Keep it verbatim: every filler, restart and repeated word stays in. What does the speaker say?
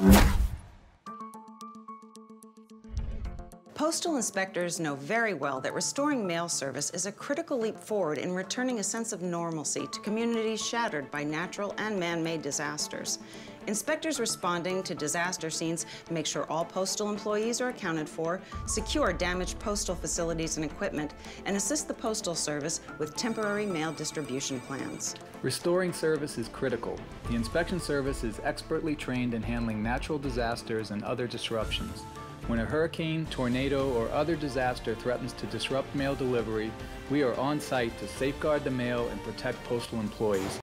Postal inspectors know very well that restoring mail service is a critical leap forward in returning a sense of normalcy to communities shattered by natural and man-made disasters. Inspectors responding to disaster scenes make sure all postal employees are accounted for, secure damaged postal facilities and equipment, and assist the Postal Service with temporary mail distribution plans. Restoring service is critical. The inspection service is expertly trained in handling natural disasters and other disruptions. When a hurricane, tornado, or other disaster threatens to disrupt mail delivery, we are on site to safeguard the mail and protect postal employees.